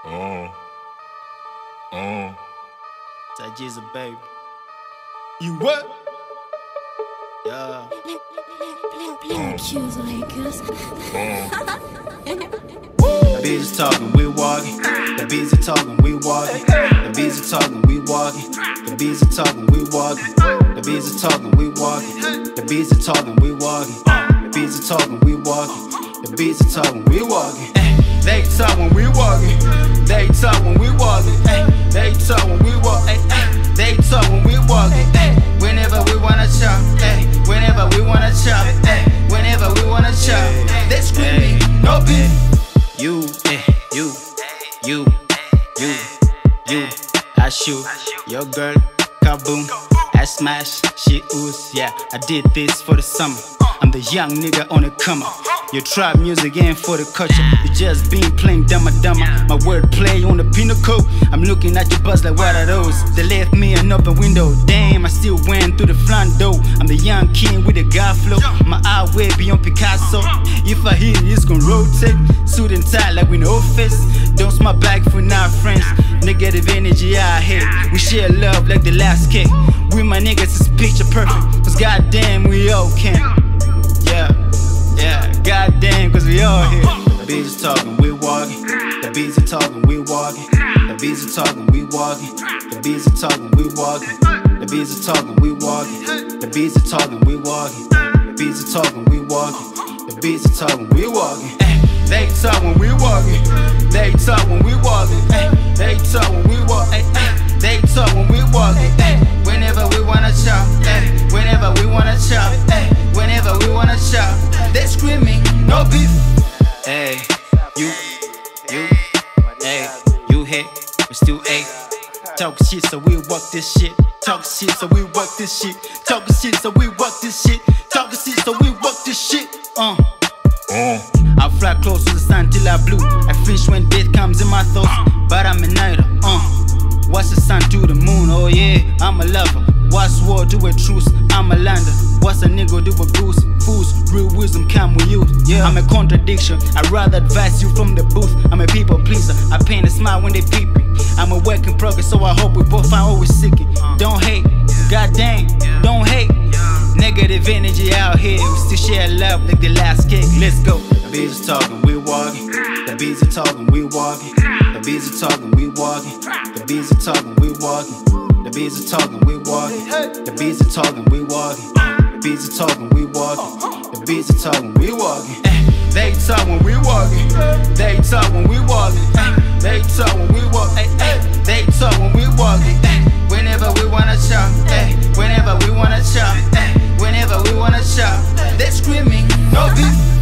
That G's a baby. You what? Yeah. The bees are talking, we walking. The bees are talking, we walking. The bees are talking, we walking. The bees are talking, we walking. The bees are talking, we walking. The bees are talking, we walking. The bees are talking, we walking. The bees are talking, we walking. They talk when we walking. They talk when we walking. They talk when we walk. They talk when we walking. Whenever we wanna chop. Whenever we wanna chop. Whenever we wanna chop. They screaming, no beef. You. I shoot your girl, kaboom. I smash, she ooze. Yeah, I did this for the summer. I'm the young nigga on the come up. Your trap music ain't for the culture. You just been playing dumber. My wordplay on the pinnacle. I'm looking at your buzz like what are those? They left me an open window. Damn, I still went through the front door. I'm the young king with the God flow. My eye way beyond Picasso. If I hit it, it's gon' rotate. Suit and tie like we no face. Don't smile back if we're not friends. Negative energy I hate. We share love like the last cake. We my niggas is picture perfect. Cause goddamn we all can. Yeah, goddamn, cause we all here. The bees are talking, we walking. The bees are talking, we walking. The bees are talking, we walking. The bees are talking, we walking. The bees are talking, we walking. The bees are talking, we walking. The bees are talking, we walking. The bees are talking, we walking. They talk when we walking. They talk when we walking. They talk when we walk. They talk when we walking. Whenever we wanna chop. Whenever we wanna chop. Whenever we wanna chop. They screaming, no beef. Hey, you hate, we still hate. Talk shit, so we walk this shit. Talk shit, so we walk this shit. Talk shit, so we walk this shit. Talk shit, so we walk this shit. I fly close to the sun till I blue. I flinch when death comes in my thoughts, but I'm a nighter. What's the sun to the moon? Oh yeah, I'm a lover. What's war to a truce? I'm a lander. What's a nigga do a goose? Fools, real wisdom come with you. Yeah, I'm a contradiction. I'd rather advise you from the booth. I'm a people pleaser. I paint a smile when they peep me. I'm a work in progress, so I hope we both find what we're seeking. Don't hate, goddamn, don't hate. Negative energy out here. We still share love like the last cake. Let's go. The bees are talking, we walking. The bees are talking, we walking. The bees are talking, we walking. The bees are talking, we walking. The bees are talking, we walking. The bees are talking, we walking. The bees are talking, we walking. The bees are talking, we walking. They talk when we walking. They talk when we walking. They talk when we walk. They talk when we walking. Whenever we wanna chop. Whenever we wanna chop. Whenever we wanna chop. They screaming, no beef.